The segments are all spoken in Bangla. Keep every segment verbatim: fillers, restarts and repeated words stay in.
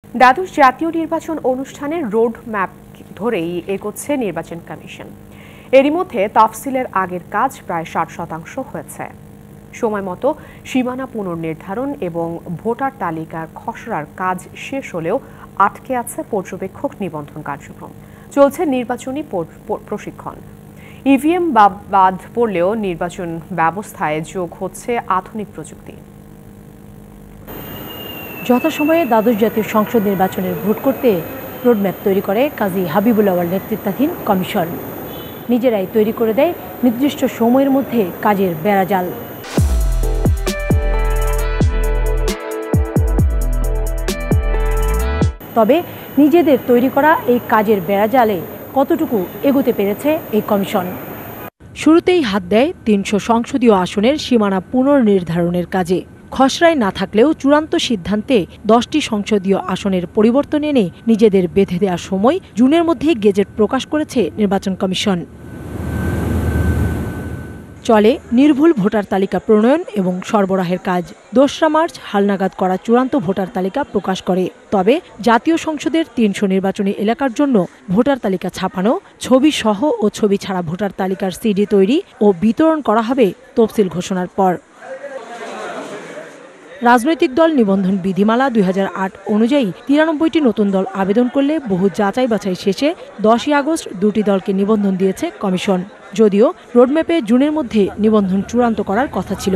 দ্বাদশ জাতীয় নির্বাচন অনুষ্ঠানের রোড ম্যাপ ধরেই এগোচ্ছে নির্বাচন কমিশন। এরই মধ্যে তাফসিলের আগের কাজ প্রায় ষাট শতাংশ হয়েছে। সময় মতো সীমানা পুনর্নির্ধারণ এবং ভোটার তালিকার খসড়ার কাজ শেষ হলেও আটকে আছে পর্যবেক্ষক নিবন্ধন কার্যক্রম। চলছে নির্বাচনী প্রশিক্ষণ। ইভিএম বাদ পড়লেও নির্বাচন ব্যবস্থায় যোগ হচ্ছে আধুনিক প্রযুক্তি। যথাসময়ে দ্বাদশ জাতীয় সংসদ নির্বাচনের ভোট করতে রোডম্যাপ তৈরি করে কাজী হাবিবুল আওয়াল নেতৃত্বাধীন কমিশন। নিজেরাই তৈরি করে দেয় নির্দিষ্ট সময়ের মধ্যে কাজের বেড়াজাল। তবে নিজেদের তৈরি করা এই কাজের বেড়াজালে কতটুকু এগোতে পেরেছে এই কমিশন? শুরুতেই হাত দেয় তিনশো সংসদীয় আসনের সীমানা পুনর্নির্ধারণের কাজে। খসড়ায় না থাকলেও চূড়ান্ত সিদ্ধান্তে দশটি সংসদীয় আসনের পরিবর্তন এনে নিজেদের বেঁধে দেওয়ার সময় জুনের মধ্যে গেজেট প্রকাশ করেছে নির্বাচন কমিশন। চলে নির্ভুল ভোটার তালিকা প্রণয়ন এবং সরবরাহের কাজ। দোসরা মার্চ হালনাগাদ করা চূড়ান্ত ভোটার তালিকা প্রকাশ করে। তবে জাতীয় সংসদের তিনশো নির্বাচনী এলাকার জন্য ভোটার তালিকা ছাপানো, ছবি সহ ও ছবি ছাড়া ভোটার তালিকার সিডি তৈরি ও বিতরণ করা হবে তফসিল ঘোষণার পর। রাজনৈতিক দল নিবন্ধন বিধিমালা দুই হাজার আট অনুযায়ী তিরানব্বইটি নতুন দল আবেদন করলে বহু যাচাই বাছাই শেষে দশই আগস্ট দুটি দলকে নিবন্ধন দিয়েছে কমিশন। যদিও রোডম্যাপে জুনের মধ্যে নিবন্ধন চূড়ান্ত করার কথা ছিল।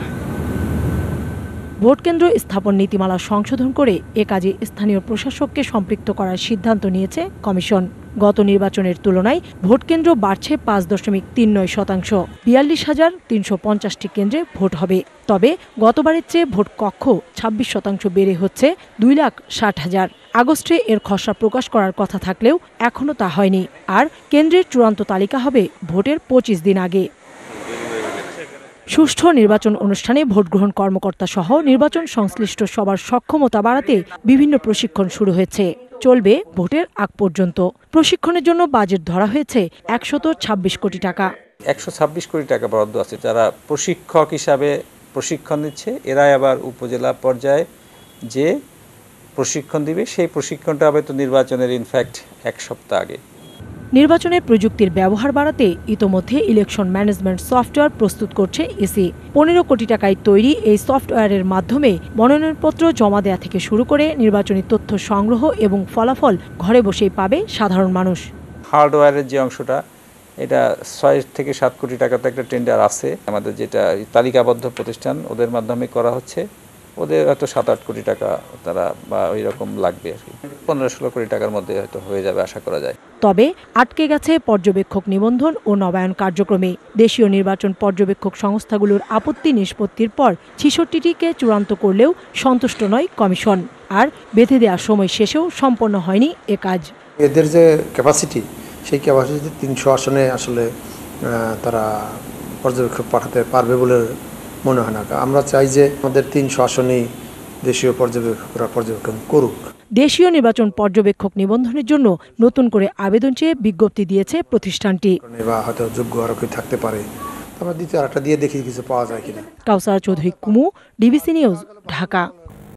ভোটকেন্দ্র স্থাপন নীতিমালা সংশোধন করে এ কাজে স্থানীয় প্রশাসককে সম্পৃক্ত করার সিদ্ধান্ত নিয়েছে কমিশন। গত নির্বাচনের তুলনায় ভোটকেন্দ্র বাড়ছে পাঁচ দশমিক তিন নয় শতাংশ। বিয়াল্লিশ হাজার তিনশো পঞ্চাশটি কেন্দ্রে ভোট হবে। তবে গতবারের চেয়ে ভোট কক্ষ ছাব্বিশ শতাংশ বেড়ে হচ্ছে দুই লাখ ষাট হাজার। আগস্টে এর খসড়া প্রকাশ করার কথা থাকলেও এখনও তা হয়নি। আর কেন্দ্রের চূড়ান্ত তালিকা হবে ভোটের পঁচিশ দিন আগে। সুষ্ঠু নির্বাচন অনুষ্ঠানে ভোটগ্রহণ কর্মকর্তা সহ নির্বাচন সংশ্লিষ্ট সবার সক্ষমতা বাড়াতে বিভিন্ন প্রশিক্ষণ শুরু হয়েছে। চলবে ভোটের আগ পর্যন্ত। প্রশিক্ষণের জন্য বাজেট ধরা হয়েছে একশত ছাব্বিশ কোটি টাকা। একশো ছাব্বিশ কোটি টাকা বরাদ্দ আছে। যারা প্রশিক্ষক হিসাবে প্রশিক্ষণ নিচ্ছে এরাই আবার উপজেলা পর্যায়ে যে প্রশিক্ষণ দিবে, সেই প্রশিক্ষণটা হবে তো নির্বাচনের ইনফ্যাক্ট এক সপ্তাহ আগে। নির্বাচনের প্রযুক্তির ব্যবহার বাড়াতে ইতোমধ্যে ইলেকশন ম্যানেজমেন্ট সফটওয়্যার প্রস্তুত করছে ইসি। পনেরো কোটি টাকায় তৈরি এই সফটওয়্যারের মাধ্যমে মনোনয়নপত্র জমা দেওয়া থেকে শুরু করে নির্বাচনী তথ্য সংগ্রহ এবং ফলাফল ঘরে বসেই পাবে সাধারণ মানুষ। হার্ডওয়্যারের যে অংশটা, এটা ছয় থেকে সাত কোটি টাকাতে একটা টেন্ডার আছে আমাদের, যেটা তালিকাবদ্ধ প্রতিষ্ঠান ওদের মাধ্যমে করা হচ্ছে। ওদের হয়তো সাত আট কোটি টাকা তারা বা ওই রকম লাগবে আর কি। পনেরো ষোলো কোটি টাকার মধ্যে হয়তো হয়ে যাবে আশা করা যায়। তবে আটকে গেছে পর্যবেক্ষক নিবন্ধন ও নবায়ন কার্যক্রমে। দেশীয় নির্বাচন পর্যবেক্ষক সংস্থাগুলোর আপত্তি নিষ্পত্তির পর ছেষট্টিটিকে চূড়ান্ত করলেও সন্তুষ্ট নয় কমিশন। আর বেঁধে দেওয়ার সময় শেষেও সম্পন্ন হয়নি এ কাজ। এদের যে ক্যাপাসিটি, সেই ক্যাপাসিটি তিনশো আসনে আসলে তারা পর্যবেক্ষক পাঠাতে পারবে বলে মনে হয় না। আমরা চাই যে আমাদের তিনশো আসনেই দেশীয় পর্যবেক্ষকরা পর্যবেক্ষণ করুক। দেশীয় নির্বাচন পর্যবেক্ষক নিবন্ধনের জন্য নতুন করে আবেদন চেয়ে বিজ্ঞপ্তি দিয়েছে প্রতিষ্ঠানটি। বা হয়তো যোগ্য আরো কেউ থাকতে পারে, আমরা দ্বিতীয় আরেকটা দিয়ে দেখি কিছু পাওয়া যায় কিনা। Kawsar Chowdhury Kumu, DBC news, Dhaka.